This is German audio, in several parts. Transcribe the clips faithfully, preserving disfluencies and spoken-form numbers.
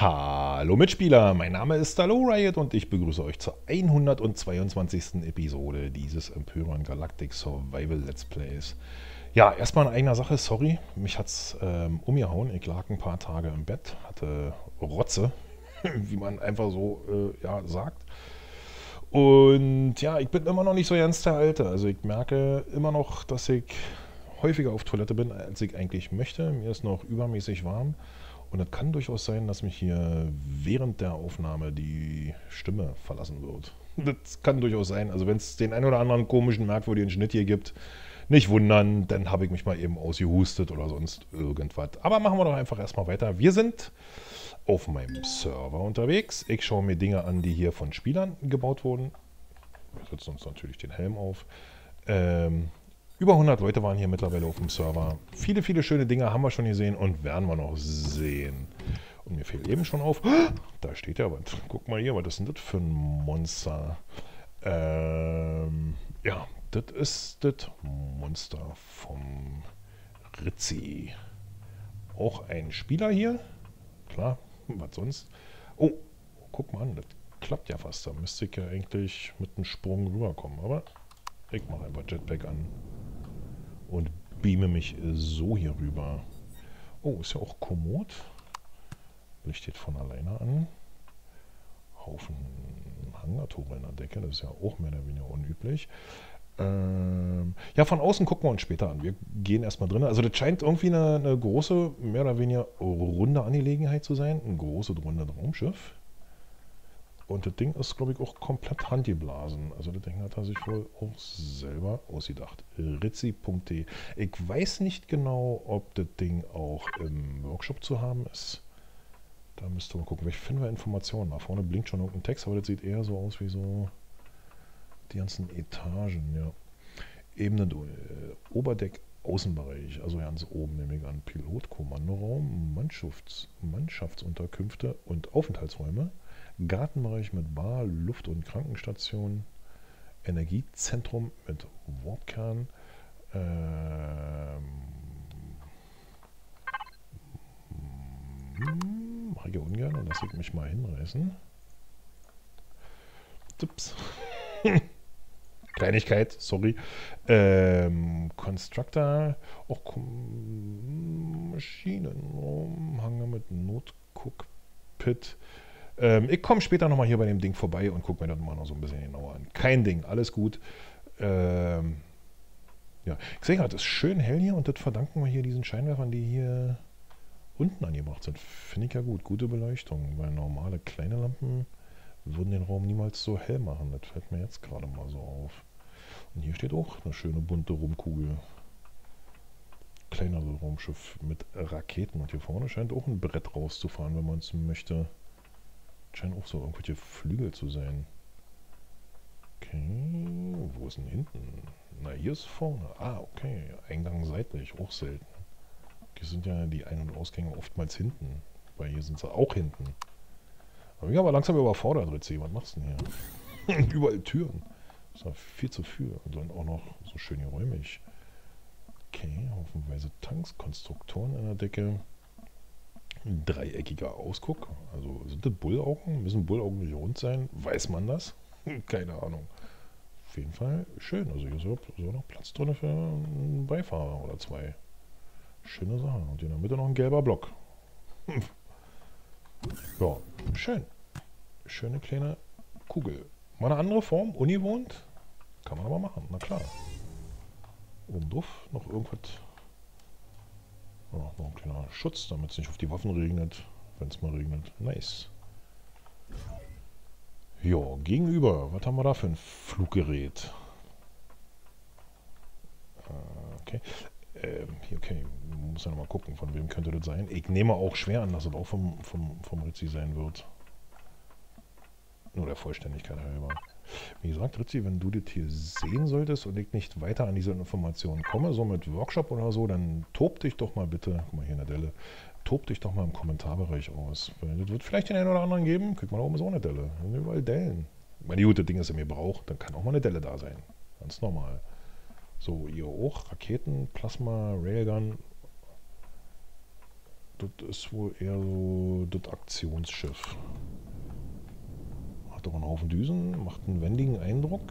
Hallo Mitspieler, mein Name ist Stalo Riot und ich begrüße euch zur hundertzweiundzwanzigsten Episode dieses Empyrean Galactic Survival Let's Plays. Ja, erstmal in eigener Sache, sorry, mich hat's ähm, umgehauen. Ich lag ein paar Tage im Bett, hatte Rotze, wie man einfach so äh, ja, sagt. Und ja, ich bin immer noch nicht so ganz der Alte. Also ich merke immer noch, dass ich häufiger auf Toilette bin, als ich eigentlich möchte. Mir ist noch übermäßig warm. Und es kann durchaus sein, dass mich hier während der Aufnahme die Stimme verlassen wird. Das kann durchaus sein. Also wenn es den einen oder anderen komischen, merkwürdigen Schnitt hier gibt, nicht wundern, dann habe ich mich mal eben ausgehustet oder sonst irgendwas. Aber machen wir doch einfach erstmal weiter. Wir sind auf meinem Server unterwegs. Ich schaue mir Dinge an, die hier von Spielern gebaut wurden. Wir setzen uns natürlich den Helm auf. Ähm... Über hundert Leute waren hier mittlerweile auf dem Server. Viele, viele schöne Dinge haben wir schon gesehen und werden wir noch sehen. Und mir fällt eben schon auf, da steht ja was. Guck mal hier, was ist denn das für ein Monster? Ähm, ja, das ist das Monster vom Ritzi. Auch ein Spieler hier. Klar, was sonst? Oh, guck mal an, das klappt ja fast. Da müsste ich ja eigentlich mit einem Sprung rüberkommen. Aber ich mache einfach Jetpack an. Und beame mich so hier rüber. Oh, ist ja auch kommod. Lichtet von alleine an. Haufen Hangartore in der Decke. Das ist ja auch mehr oder weniger unüblich. Ähm, ja, von außen gucken wir uns später an. Wir gehen erstmal drin. Also das scheint irgendwie eine, eine große, mehr oder weniger runde Angelegenheit zu sein. Ein großes, rundes Raumschiff. Und das Ding ist, glaube ich, auch komplett handgeblasen. Also das Ding hat er sich wohl auch selber ausgedacht. Ritzi punkt de. Ich weiß nicht genau, ob das Ding auch im Workshop zu haben ist. Da müsste man gucken. Vielleicht finden wir Informationen. Da vorne blinkt schon irgendein Text, aber das sieht eher so aus wie so die ganzen Etagen. Ja. Ebene, äh, Oberdeck, Außenbereich. Also ganz oben nehme ich an. Pilot, Kommandoraum, Mannschafts-, Mannschaftsunterkünfte und Aufenthaltsräume. Gartenbereich mit Bar, Luft- und Krankenstation, Energiezentrum mit Warpkern, ähm, mache ich ja ungern und lasse ich mich mal hinreißen. Tipps. Kleinigkeit, sorry. Ähm, Constructor, auch Maschinenraum, Hangar mit Notcockpit. Ähm, ich komme später nochmal hier bei dem Ding vorbei und gucke mir das mal noch so ein bisschen genauer an. Kein Ding, alles gut. Ähm, ja, ich sehe gerade, es ist schön hell hier und das verdanken wir hier diesen Scheinwerfern, die hier unten angebracht sind. Finde ich ja gut, gute Beleuchtung, weil normale kleine Lampen würden den Raum niemals so hell machen. Das fällt mir jetzt gerade mal so auf. Und hier steht auch eine schöne bunte Rumkugel. Kleineres Raumschiff mit Raketen. Und hier vorne scheint auch ein Brett rauszufahren, wenn man es möchte. Scheint auch so irgendwelche Flügel zu sein. Okay, wo ist denn hinten? Na, hier ist vorne. Ah, okay. Eingang seitlich, auch selten. Hier sind ja die Ein- und Ausgänge oftmals hinten. Weil hier sind sie auch hinten. Aber ich bin aber langsam überfordert, Ritzi. Was machst du denn hier? Überall Türen. Das ist ja viel zu viel. Und dann auch noch so schön geräumig. Okay, haufenweise Tanks, Konstruktoren in der Decke. Ein dreieckiger Ausguck. Also sind das Bullaugen? Müssen Bullaugen nicht rund sein? Weiß man das? Keine Ahnung. Auf jeden Fall schön. Also hier ist so noch Platz drin für einen Beifahrer oder zwei. Schöne Sache. Und in der Mitte noch ein gelber Block. Ja, schön. Schöne kleine Kugel. Mal eine andere Form, ungewohnt. Kann man aber machen, na klar. Oben drauf noch irgendwas. Oh, noch ein kleiner Schutz, damit es nicht auf die Waffen regnet, wenn es mal regnet. Nice. Ja, gegenüber, was haben wir da für ein Fluggerät? Äh, okay. Ähm, okay, muss ja nochmal gucken, von wem könnte das sein. Ich nehme auch schwer an, dass es auch vom, vom, vom Ritzi sein wird. Nur der Vollständigkeit halber. Wie gesagt, Ritzi, wenn du das hier sehen solltest und ich nicht weiter an diese Informationen komme, so mit Workshop oder so, dann tob dich doch mal bitte, guck mal hier in der Delle, tob dich doch mal im Kommentarbereich aus. Weil das wird vielleicht den einen oder anderen geben, guck mal, da oben ist auch eine Delle. Da sind überall Dellen. Wenn die gute Ding ist im Gebrauch, dann kann auch mal eine Delle da sein. Ganz normal. So, ihr auch, Raketen, Plasma, Railgun. das ist wohl eher so das Aktionsschiff. Hat auch einen Haufen Düsen, macht einen wendigen Eindruck.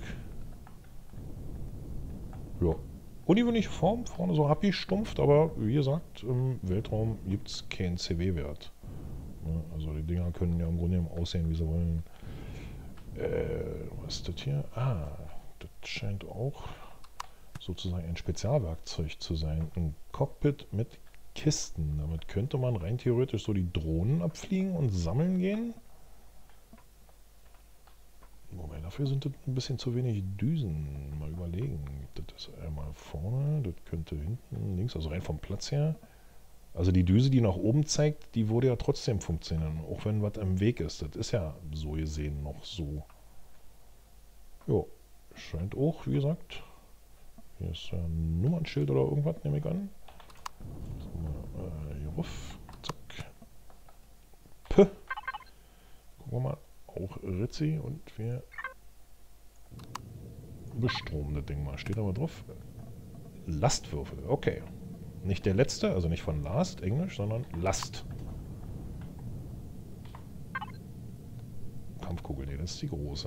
Ja. Ungewöhnliche Form, vorne so abgestumpft, aber wie gesagt, im Weltraum gibt es keinen C W-Wert. Ja, also die Dinger können ja im Grunde genommen aussehen, wie sie wollen. Äh, was ist das hier? Ah, das scheint auch sozusagen ein Spezialwerkzeug zu sein. Ein Cockpit mit Kisten. Damit könnte man rein theoretisch so die Drohnen abfliegen und sammeln gehen. Wobei, dafür sind das ein bisschen zu wenig Düsen. Mal überlegen. Das ist einmal vorne, das könnte hinten, links, also rein vom Platz her. Also die Düse, die nach oben zeigt, die würde ja trotzdem funktionieren, auch wenn was im Weg ist. Das ist ja so gesehen noch so. Jo, scheint auch, wie gesagt. Hier ist ein Nummernschild oder irgendwas, nehme ich an. Mal, äh, hier ruf. Zack. Puh. Gucken wir mal. Auch Ritzi und wir bestromen das Ding mal. Steht aber drauf. Lastwürfel. Okay. Nicht der letzte, also nicht von Last, Englisch, sondern Last. Kampfkugel, nee, das ist die große.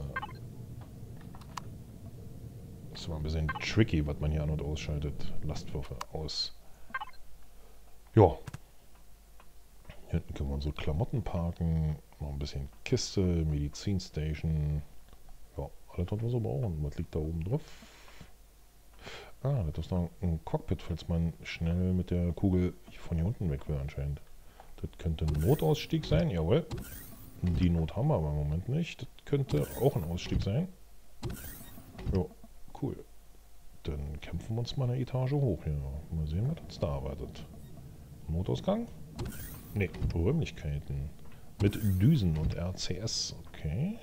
Das ist immer ein bisschen tricky, was man hier an- und ausschaltet. Lastwürfel aus. Ja. Hier hinten können wir unsere Klamotten parken. Noch ein bisschen Kiste, Medizinstation. Ja, alles, was wir so brauchen. Was liegt da oben drauf? Ah, das ist noch ein Cockpit, falls man schnell mit der Kugel von hier unten weg will anscheinend. Das könnte ein Notausstieg sein, jawohl. Die Not haben wir aber im Moment nicht. Das könnte auch ein Ausstieg sein. Ja, cool. Dann kämpfen wir uns mal eine Etage hoch hier. Mal sehen, was uns da erwartet. Notausgang? Ne, Räumlichkeiten. Mit Düsen und R C S, okay.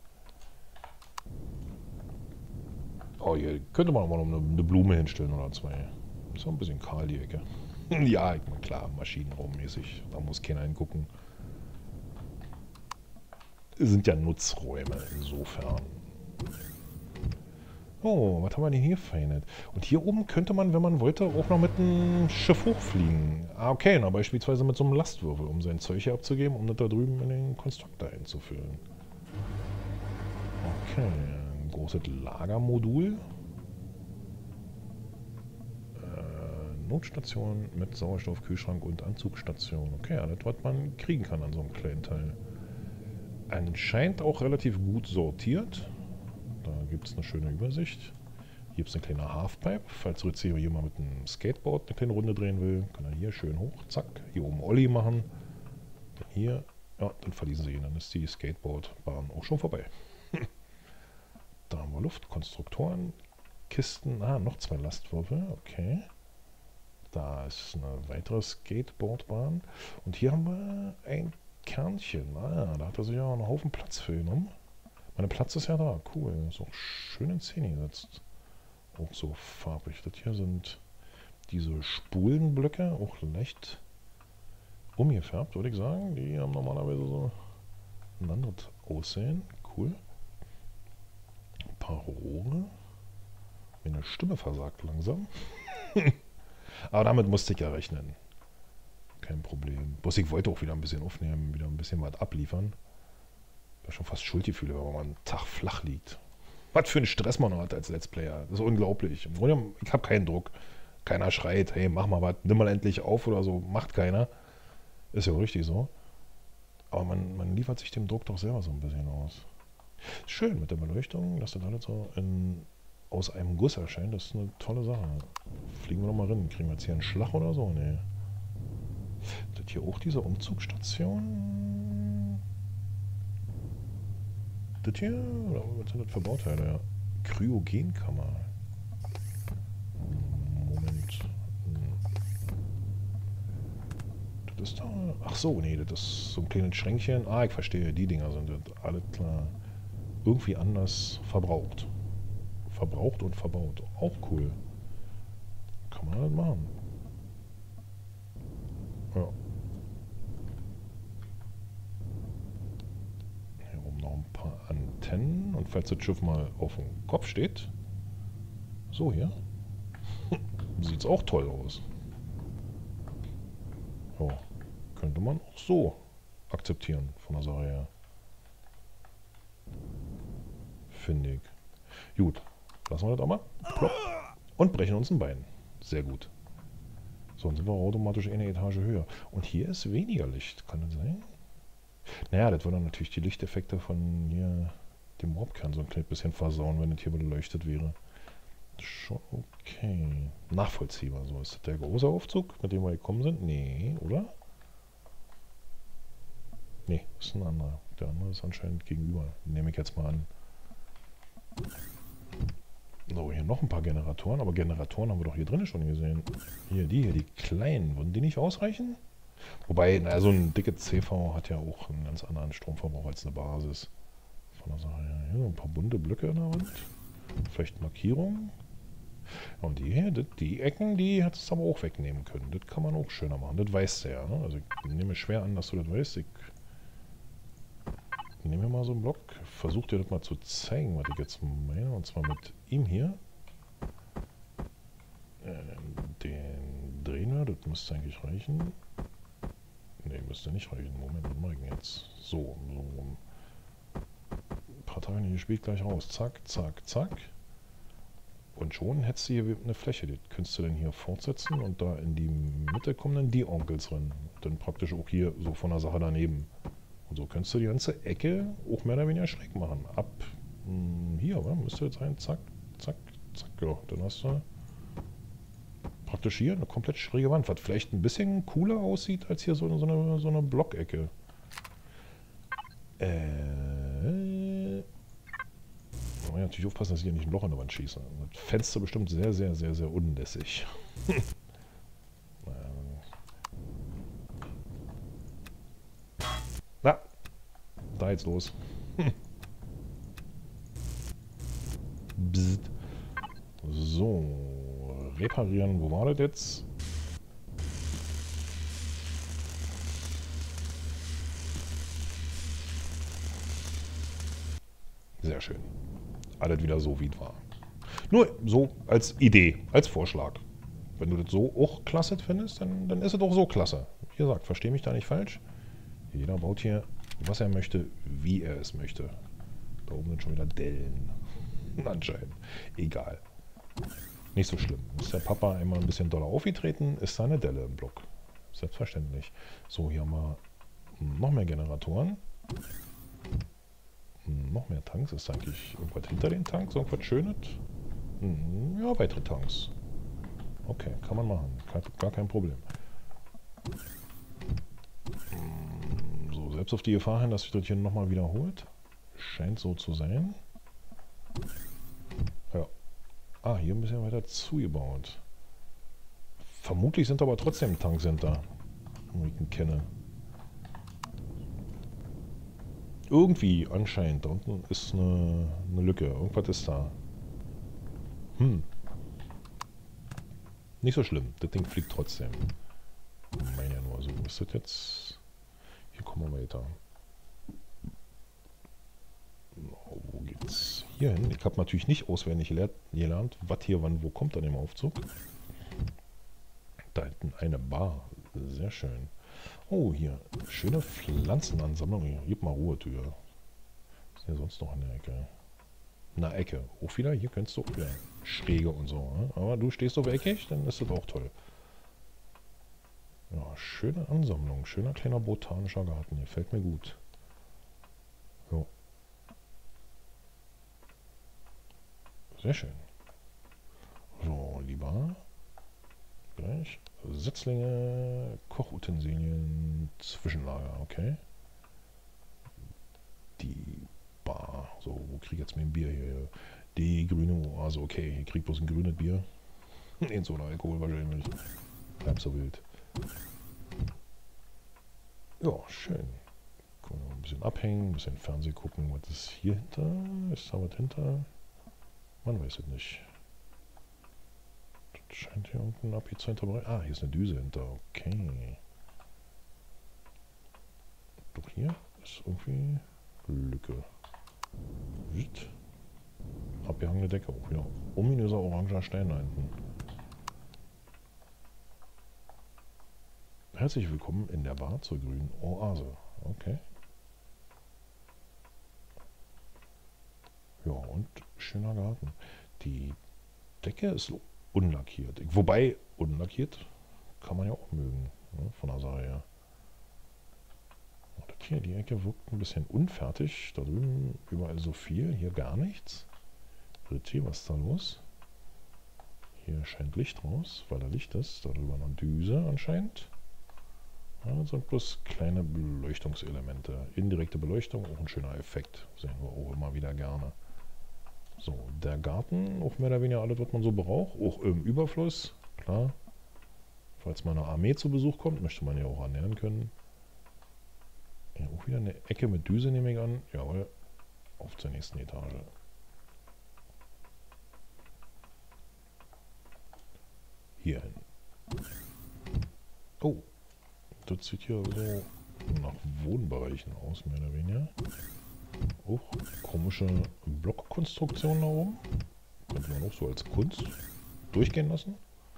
Oh, hier könnte man auch noch eine, eine Blume hinstellen oder zwei. Ist auch ein bisschen kahl die Ecke. Ja, ich meine, klar, maschinenraummäßig. Da muss keiner hingucken. Sind ja Nutzräume insofern. Oh, was haben wir denn hier feines? Und hier oben könnte man, wenn man wollte, auch noch mit einem Schiff hochfliegen. Ah, okay, na, beispielsweise mit so einem Lastwürfel, um sein Zeug hier abzugeben, um das da drüben in den Konstruktor einzufüllen. Okay, ein großes Lagermodul. Äh, Notstation mit Sauerstoff, Kühlschrank und Anzugsstation. Okay, alles, was man kriegen kann an so einem kleinen Teil. Anscheinend auch relativ gut sortiert. Da gibt es eine schöne Übersicht. Hier gibt es eine kleine Halfpipe. Falls Rizio hier mal mit einem Skateboard eine kleine Runde drehen will, kann er hier schön hoch, zack, hier oben Olli machen. Dann hier, ja, dann verließen sie ihn. Dann ist die Skateboardbahn auch schon vorbei. Da haben wir Luft, Konstruktoren, Kisten, ah, noch zwei Lastwürfel, okay. Da ist eine weitere Skateboardbahn. Und hier haben wir ein Kernchen. Ah, da hat er sich auch einen Haufen Platz für genommen. Mein Platz ist ja da, cool. Ist auch schön in Szene gesetzt. Auch so farbig. Das hier sind diese Spulenblöcke, auch leicht umgefärbt, würde ich sagen. Die haben normalerweise so ein anderes Aussehen. Cool. Ein paar Rohre. Meine Stimme versagt langsam. Aber damit musste ich ja rechnen. Kein Problem. Bloß ich wollte auch wieder ein bisschen aufnehmen, wieder ein bisschen was abliefern. Ich habe schon fast Schuldgefühle, wenn man einen Tag flach liegt. Was für einen Stress man noch hat als Let's Player. Das ist unglaublich. Im Grunde, ich habe keinen Druck. Keiner schreit, hey, mach mal was, nimm mal endlich auf oder so. Macht keiner. Ist ja auch richtig so. Aber man, man liefert sich dem Druck doch selber so ein bisschen aus. Schön mit der Beleuchtung, dass das alles so in, aus einem Guss erscheint. Das ist eine tolle Sache. Fliegen wir doch mal rein. Kriegen wir jetzt hier einen Schlag oder so? Nee. Das hier auch diese Umzugsstation? Das hier? Oder was sind das für Bauteile? Ja. Kryogenkammer. Moment. Das ist da. Ach so, nee, das ist so ein kleines Schränkchen. Ah, ich verstehe. Die Dinger sind das. Alles klar. Irgendwie anders verbraucht. Verbraucht und verbaut. Auch cool. Kann man halt machen. Ja. Hier oben noch ein paar Antennen. Und falls das Schiff mal auf dem Kopf steht. So hier. Sieht's auch toll aus. Oh. könnte man auch so akzeptieren von der Sache her. Finde ich. Gut, lassen wir das auch mal. Plopp. Und brechen uns ein Bein. Sehr gut. So, dann sind wir automatisch eine Etage höher. Und hier ist weniger Licht, kann das sein? Naja, das würde natürlich die Lichteffekte von hier dem Warpkern so ein kleines bisschen versauen, wenn das hier beleuchtet wäre. Schon okay. Nachvollziehbar. So, ist das der große Aufzug, mit dem wir gekommen sind? Nee, oder? Nee, ist ein anderer. Der andere ist anscheinend gegenüber. Nehme ich jetzt mal an. So, hier noch ein paar Generatoren, aber Generatoren haben wir doch hier drin schon gesehen. Hier, die hier, die kleinen, würden die nicht ausreichen? Wobei, na, so ein dickes C V hat ja auch einen ganz anderen Stromverbrauch als eine Basis. Von der Sache her. Hier ein paar bunte Blöcke in der Wand. Vielleicht Markierungen. Und die hier, die, die Ecken, die hättest du aber auch wegnehmen können. Das kann man auch schöner machen. Das weißt du ja. Ne? Also ich nehme schwer an, dass du das weißt. Ich nehme mir mal so einen Block. Versuche dir das mal zu zeigen, was ich jetzt meine. Und zwar mit ihm hier. Den drehen wir. Das müsste eigentlich reichen. Ne, müsste nicht reichen. Moment, was mache ich denn jetzt? So, so rum. Ein paar Tage nicht gespielt, gleich raus. Zack, zack, zack. Und schon hättest du hier eine Fläche. Die könntest du dann hier fortsetzen und da in die Mitte kommen dann die Onkels rein. Dann praktisch auch hier so von der Sache daneben. Und so könntest du die ganze Ecke auch mehr oder weniger schräg machen. Ab mh, hier, oder? Müsste jetzt sein. Zack, zack, zack. Ja, dann hast du praktisch hier eine komplett schräge Wand, was vielleicht ein bisschen cooler aussieht als hier so, so eine, so eine Blockecke. Äh. Da muss ich natürlich aufpassen, dass ich hier nicht ein Loch in der Wand schieße. Das Fenster bestimmt sehr, sehr, sehr, sehr unlässig. Na, da jetzt los. Bzzt. So, reparieren, wo war das jetzt? Sehr schön. Alles wieder so, wie es war. Nur so als Idee, als Vorschlag. Wenn du das so auch klasse findest, dann, dann ist es auch so klasse. Wie gesagt, verstehe mich da nicht falsch. Jeder baut hier, was er möchte, wie er es möchte. Da oben sind schon wieder Dellen. Anscheinend. Egal. Nicht so schlimm. Ist der Papa einmal ein bisschen doller aufgetreten, ist da eine Delle im Block. Selbstverständlich. So, hier haben wir noch mehr Generatoren. Noch mehr Tanks. Ist eigentlich irgendwas hinter den Tanks? Irgendwas Schönes? Ja, weitere Tanks. Okay, kann man machen. Gar kein Problem. So, selbst auf die Gefahr hin, dass sich das hier nochmal wiederholt. Scheint so zu sein. Ja. Ah, hier ein bisschen weiter zugebaut. Vermutlich sind aber trotzdem Tanks hinter. Wie ich ihn kenne. Irgendwie, anscheinend. Da unten ist eine, eine Lücke. Irgendwas ist da. Hm. Nicht so schlimm. Das Ding fliegt trotzdem. Ich meine ja nur so. Ist das jetzt... Hier kommen wir weiter. Oh, wo geht's hier hin? Ich habe natürlich nicht auswendig gelernt, was hier wann wo kommt an dem Aufzug. Da hinten eine Bar. Sehr schön. Oh, hier. Schöne Pflanzenansammlung. Hier, gib mal Ruhe, Tür. Was ist hier sonst noch in der Ecke? Na, Ecke. Auch wieder? Hier könntest du auch wieder schräge und so. Ne? Aber du stehst auf eckig, dann ist das auch toll. Ja, schöne Ansammlung. Schöner kleiner botanischer Garten. Hier fällt mir gut. So. Sehr schön. So, lieber. Gleich. Setzlinge, Kochutensilien, Zwischenlager, okay. Die Bar. So, wo krieg ich jetzt mein Bier hier? Die grüne Oase, okay. Hier krieg ich bloß ein grünes Bier. In so einer Alkohol wahrscheinlich. Halb so wild. Ja, schön. Können wir ein bisschen abhängen, ein bisschen Fernsehen gucken. Was ist hier hinter? Ist da was hinter? Man weiß es nicht. Das scheint hier irgendein Epizenter. Ah, hier ist eine Düse hinter. Okay. Doch hier ist irgendwie Lücke. Witt. Abgehangene Decke. Auch wieder ominöser oranger Stein da hinten. Herzlich willkommen in der Bar zur grünen Oase. Okay. Ja, und schöner Garten. Die Decke ist unlackiert. Wobei, unlackiert kann man ja auch mögen, ne, von der Sache her. Hier, die Ecke wirkt ein bisschen unfertig. Da drüben überall so viel, hier gar nichts. Ritti, was ist da los? Hier scheint Licht raus, weil da Licht ist. Darüber eine Düse anscheinend. Ja, das sind bloß kleine Beleuchtungselemente. Indirekte Beleuchtung, auch ein schöner Effekt. Sehen wir auch immer wieder gerne. So, der Garten, auch mehr oder weniger alles, was man so braucht. Auch im Überfluss, klar. Falls mal eine Armee zu Besuch kommt, möchte man ja auch ernähren können. Ja, auch wieder eine Ecke mit Düse, nehme ich an. Jawohl, auf zur nächsten Etage. Hier hin. Oh, das sieht hier so nach Wohnbereichen aus, mehr oder weniger. Auch komische Blockkonstruktion da oben. Könnte man auch so als Kunst durchgehen lassen.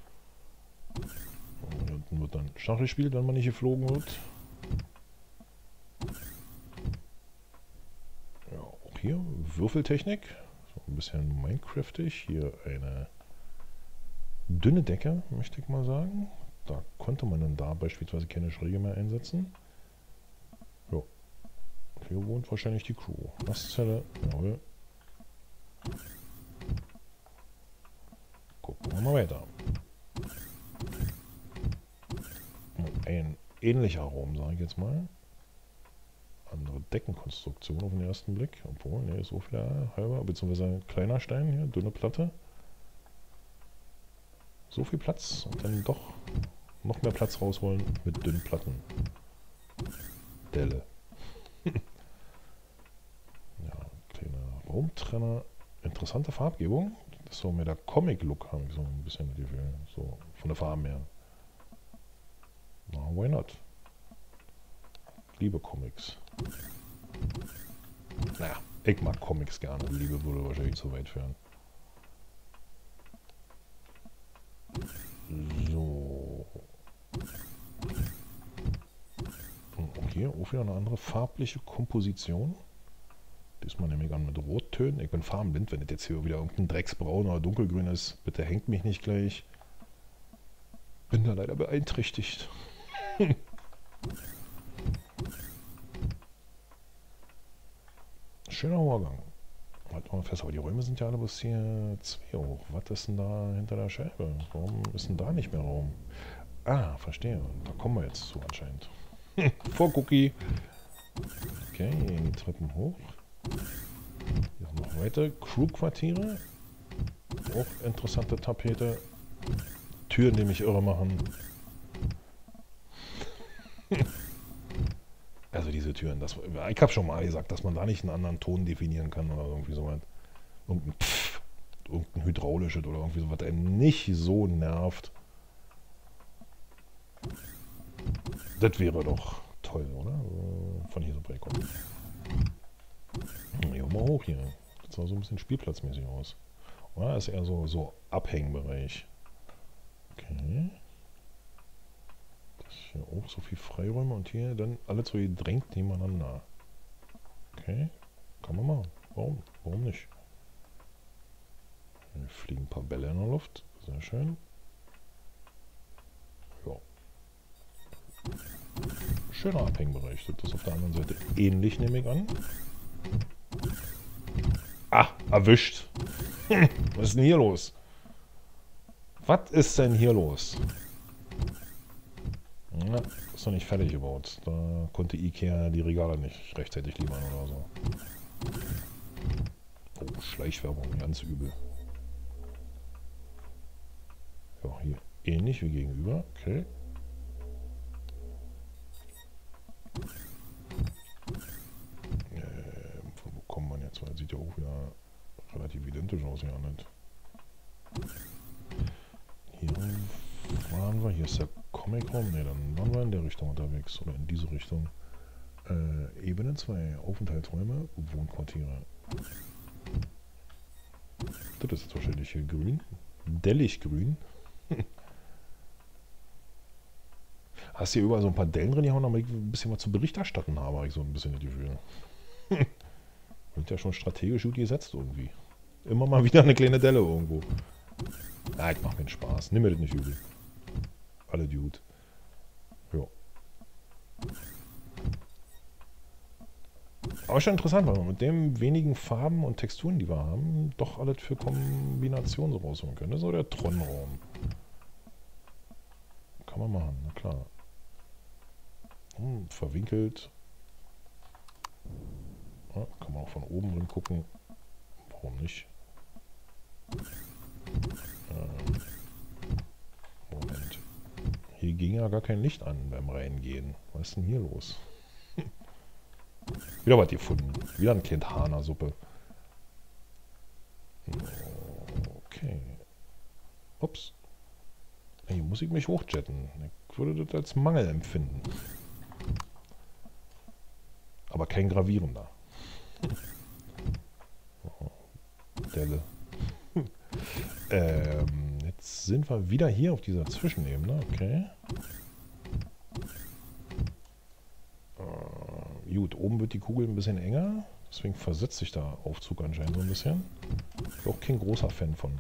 Und hier unten wird dann Schach gespielt, wenn man nicht geflogen wird. Ja, auch hier Würfeltechnik. So ein bisschen Minecraftig. Hier eine dünne Decke, möchte ich mal sagen. Da konnte man dann da beispielsweise keine Schräge mehr einsetzen. Ja. Hier wohnt wahrscheinlich die Crew. Nastzelle, jawohl. Gucken wir mal weiter. Ein ähnlicher Raum, sage ich jetzt mal. Andere Deckenkonstruktion auf den ersten Blick. Obwohl, ne, ist auch wieder halber, beziehungsweise kleiner Stein hier, dünne Platte. So viel Platz und dann doch noch mehr Platz rausholen mit dünnen Platten. Delle. Ja, kleiner Raumtrenner. Interessante Farbgebung. Das ist so mit der Comic-Look, habe ich so ein bisschen das Gefühl. So von der Farbe her. Na, why not? Liebe Comics. Naja, ich mag Comics gerne. Liebe würde wahrscheinlich zu weit führen. So. Okay, auch wieder eine andere farbliche Komposition. Diesmal nehme ich an mit Rottönen. Ich bin farbenblind, wenn das jetzt hier wieder irgendein Drecksbraun oder dunkelgrün ist. Bitte hängt mich nicht gleich. Bin da leider beeinträchtigt. Schöner Vorgang. Halt mal fest, aber die Räume sind ja alle bis hier zwei hoch. Was ist denn da hinter der Scheibe? Warum ist denn da nicht mehr Raum? Ah, verstehe. Da kommen wir jetzt zu anscheinend. Vor Cookie. Okay, hier gehen die Treppen hoch. Hier sind noch weitere Crew-Quartiere. Auch interessante Tapete. Türen, die mich irre machen. Also diese Türen, das, ich habe schon mal gesagt, dass man da nicht einen anderen Ton definieren kann oder irgendwie so was. Irgendein Pfff, irgendein hydraulisches oder irgendwie so was, der nicht so nervt. Das wäre doch toll, oder? Von hier so breit kommen. Hier mal hoch hier. Das sah so ein bisschen spielplatzmäßig aus. Oder? Das ist eher so, so Abhängbereich. Okay. Hier auch so viel Freiräume und hier dann alles so gedrängt nebeneinander. Okay, kann man machen. Warum? Warum nicht? Hier fliegen ein paar Bälle in der Luft. Sehr schön. Ja. Schöner Abhängbereich. Das ist auf der anderen Seite ähnlich, nehme ich an. Ah, erwischt. Was ist denn hier los? Was ist denn hier los? Ja, ist noch nicht fertig gebaut. Da konnte Ikea die Regale nicht rechtzeitig liefern oder so. Oh, Schleichwerbung, ganz übel. Ja, hier ähnlich wie gegenüber. Okay. Ähm, von wo kommt man jetzt? Weil das sieht ja auch wieder relativ identisch aus, ja nicht? Hier waren wir, hier ist der Comic-Raum, ne, dann waren wir in der Richtung unterwegs, oder in diese Richtung. Äh, Ebene zwei, Aufenthaltsräume, Wohnquartiere. Das ist jetzt wahrscheinlich hier grün. Dellig grün. hast hier überall so ein paar Dellen drin, die haben noch mal ein bisschen was zu Bericht erstatten haben, habe ich so ein bisschen das Gefühl. Wird ja schon strategisch gut gesetzt irgendwie. Immer mal wieder eine kleine Delle irgendwo. Ja, ich mach mir den Spaß. Nimm mir das nicht übel. Alle Dude. Ja. Aber schon interessant, weil wir mit den wenigen Farben und Texturen, die wir haben, doch alles für Kombinationen so rausholen können. Das ist so der Tron-Raum. Kann man machen, na klar. Hm, verwinkelt. Ja, kann man auch von oben drin gucken. Warum nicht? Ähm, Moment. Hier ging ja gar kein Licht an beim Reingehen. Was ist denn hier los? Wieder was gefunden. Wieder ein Kind Hana-Suppe. Okay. Ups. Hier muss ich mich hochjetten. Ich würde das als Mangel empfinden. Aber kein gravierender. Delle. ähm, jetzt sind wir wieder hier auf dieser Zwischenebene. Okay. Äh, gut, oben wird die Kugel ein bisschen enger. Deswegen versetzt sich der Aufzug anscheinend so ein bisschen. Ich bin auch kein großer Fan von.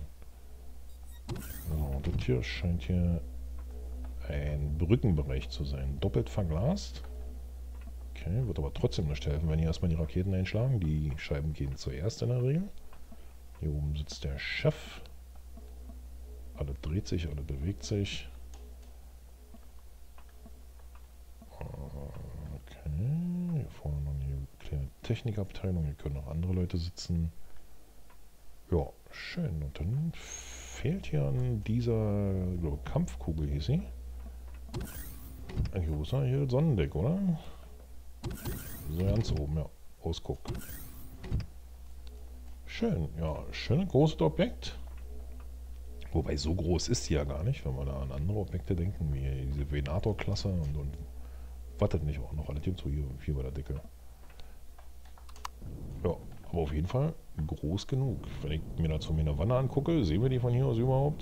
So, das hier scheint hier ein Brückenbereich zu sein. Doppelt verglast. Okay, wird aber trotzdem nicht helfen, wenn hier erstmal die Raketen einschlagen. Die Scheiben gehen zuerst in der Regel. Hier oben sitzt der Chef. Alles dreht sich, alles bewegt sich. Okay, hier vorne noch eine kleine Technikabteilung. Hier können auch andere Leute sitzen. Ja, schön. Und dann fehlt hier an dieser, ich glaube, Kampfkugel hieß sie. Eigentlich, wo ist hier das Sonnendeck, oder? So ganz oben, ja. Ausguck. Schön, ja. Schönes großes Objekt. Wobei, so groß ist sie ja gar nicht, wenn wir da an andere Objekte denken, wie diese Venator-Klasse und, und wartet nicht auch noch alles gibt, so hier, hier bei der Decke. Ja, aber auf jeden Fall groß genug. Wenn ich mir dazu meine Wanne angucke, sehen wir die von hier aus überhaupt?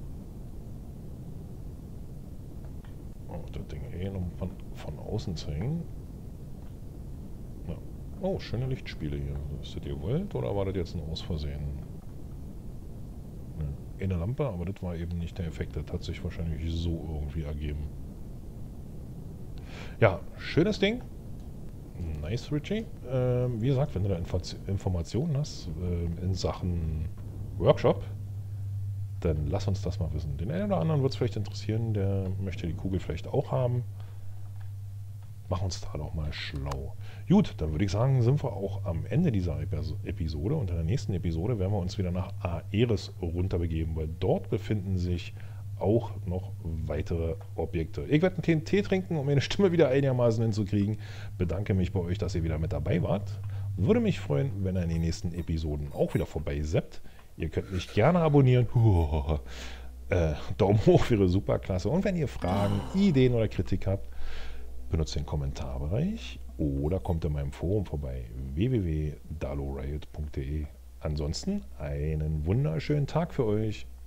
Oh, das Ding eh noch von, von außen zeigen. Ja. Oh, schöne Lichtspiele hier. Ist das ihr wollt oder war das jetzt ein Ausversehen? Ja, eine Lampe, aber das war eben nicht der Effekt. Das hat sich wahrscheinlich so irgendwie ergeben. Ja, schönes Ding. Nice, Richie. Ähm, wie gesagt, wenn du da Info Informationen hast äh, in Sachen Workshop, dann lass uns das mal wissen. Den einen oder anderen wird es vielleicht interessieren, der möchte die Kugel vielleicht auch haben. Mach uns da doch mal schlau. Gut, dann würde ich sagen, sind wir auch am Ende dieser Episode. Und in der nächsten Episode werden wir uns wieder nach Aeris runterbegeben, weil dort befinden sich auch noch weitere Objekte. Ich werde einen kleinen Tee trinken, um meine Stimme wieder einigermaßen hinzukriegen. Bedanke mich bei euch, dass ihr wieder mit dabei wart. Würde mich freuen, wenn ihr in den nächsten Episoden auch wieder vorbei seppt. Ihr könnt mich gerne abonnieren. Äh, Daumen hoch wäre super klasse. Und wenn ihr Fragen, Ideen oder Kritik habt, benutzt den Kommentarbereich oder kommt in meinem Forum vorbei, w w w punkt dalo riot punkt de. Ansonsten einen wunderschönen Tag für euch.